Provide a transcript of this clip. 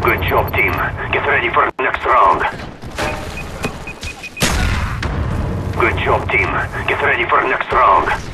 Good job, team. Get ready for next round. Good job, team. Get ready for next round.